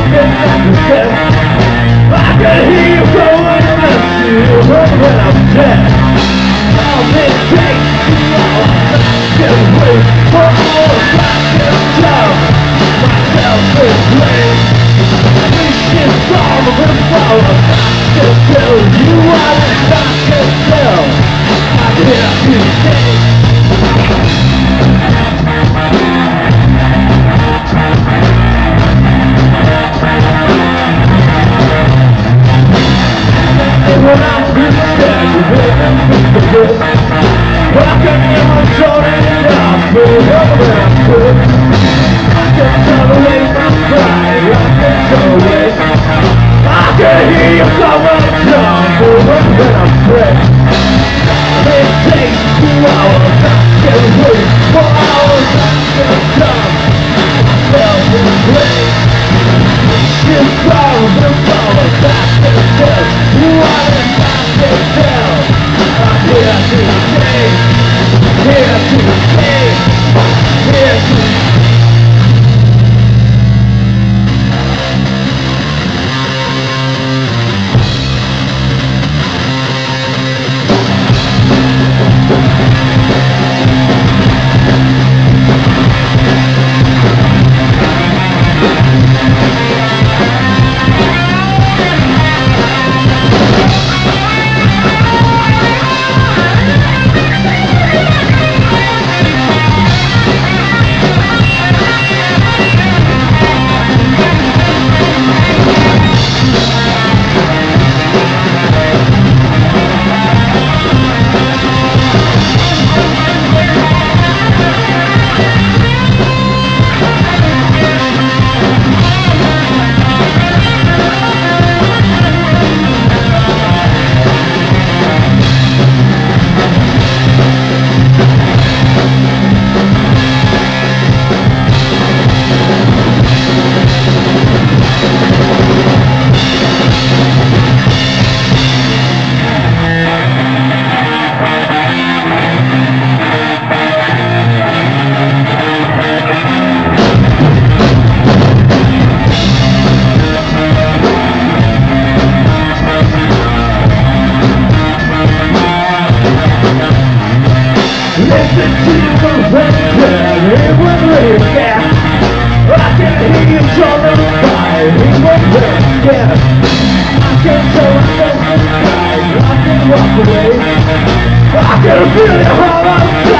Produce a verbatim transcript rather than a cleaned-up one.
walking at the step. I can hear you going and you when I'm dead. I'll make cake to all I can wait for all I can tell myself is late. This is all of the power I can tell you what I can tell. I can't be safe. When I'm dead, living with the good, I can hear my soul and I feel whatever I could. I can tolerate my pride, I can tolerate. I can hear you coming down, moving when I'm dead. It takes two hours, I can wait for hours, I can come. Myself in place. This power, the power, I can tell. What if I can tell? I'm here to stay, here to stay, here to listen to the record, it was really fast. I can hear you drumming by, it was really scared. I can tell myself inside, I can walk away. I can feel your heart